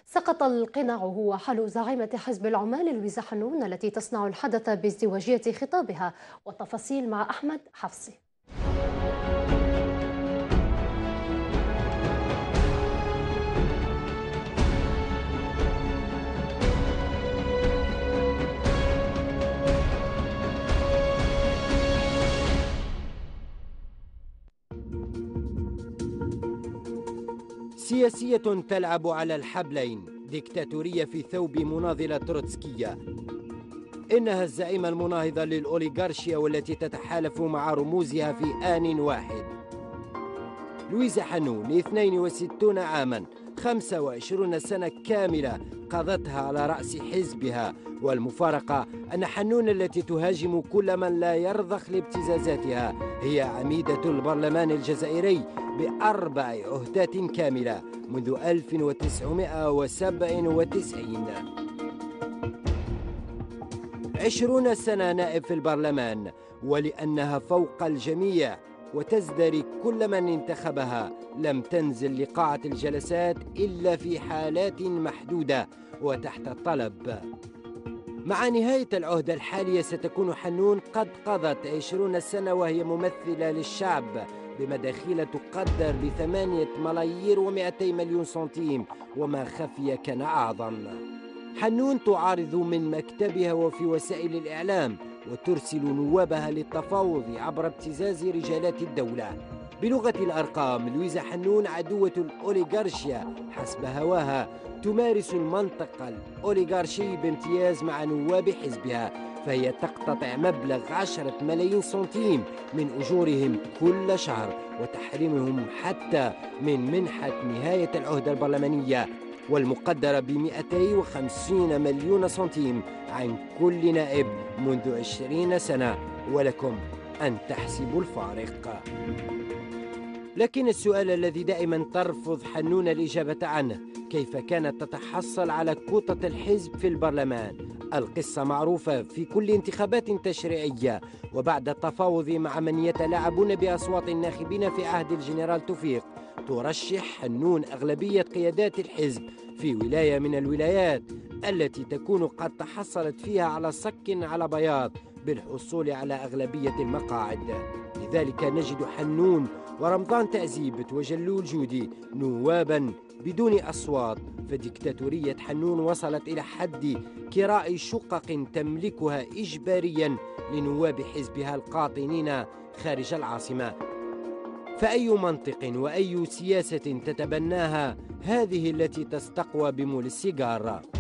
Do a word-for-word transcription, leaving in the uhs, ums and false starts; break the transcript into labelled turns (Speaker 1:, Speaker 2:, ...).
Speaker 1: سقط القناع هو حل زعيمة حزب العمال لويزا حنون التي تصنع الحدث بازدواجية خطابها، والتفاصيل مع أحمد حفصي.
Speaker 2: سياسية تلعب على الحبلين، ديكتاتورية في ثوب مناضلة تروتسكية. إنها الزعيمة المناهضة للأوليغارشيا والتي تتحالف مع رموزها في آن واحد. لويزا حنون اثنين وستين عاما، خمسة وعشرين سنة كاملة قضتها على رأس حزبها، والمفارقة أن حنون التي تهاجم كل من لا يرضخ لابتزازاتها هي عميدة البرلمان الجزائري بأربع عهدات كاملة منذ ألف وتسعمائة وسبعة وتسعين. عشرون سنة نائب في البرلمان، ولأنها فوق الجميع وتزدري كل من انتخبها، لم تنزل لقاعة الجلسات إلا في حالات محدودة وتحت طلب. مع نهاية العهدة الحالية ستكون حنون قد قضت عشرون سنة وهي ممثلة للشعب بمداخيل تقدر بثمانية ملايير ومئتي مليون سنتيم، وما خفي كان أعظم. حنون تعارض من مكتبها وفي وسائل الإعلام، وترسل نوابها للتفاوض عبر ابتزاز رجالات الدولة. بلغة الأرقام، لويزا حنون عدوة الأوليغارشيا حسب هواها، تمارس المنطق الأوليغارشي بامتياز مع نواب حزبها، فهي تقتطع مبلغ عشرة ملايين سنتيم من أجورهم كل شهر، وتحرمهم حتى من منحة نهاية العهدة البرلمانية والمقدرة ب مئتين وخمسين مليون سنتيم عن كل نائب منذ عشرين سنة، ولكم أن تحسبوا الفارق. لكن السؤال الذي دائما ترفض حنون الإجابة عنه، كيف كانت تتحصل على كوطة الحزب في البرلمان؟ القصة معروفة في كل انتخابات تشريعية، وبعد التفاوض مع من يتلاعبون بأصوات الناخبين في عهد الجنرال توفيق، ترشح حنون أغلبية قيادات الحزب في ولاية من الولايات التي تكون قد تحصلت فيها على صك على بياض بالحصول على أغلبية المقاعد. لذلك نجد حنون ورمضان تأزيبت وجلول جودي نوابا بدون أصوات، فديكتاتورية حنون وصلت إلى حد كراء شقق تملكها إجباريا لنواب حزبها القاطنين خارج العاصمة. فأي منطق وأي سياسة تتبناها هذه التي تستقوى بمول السيجار؟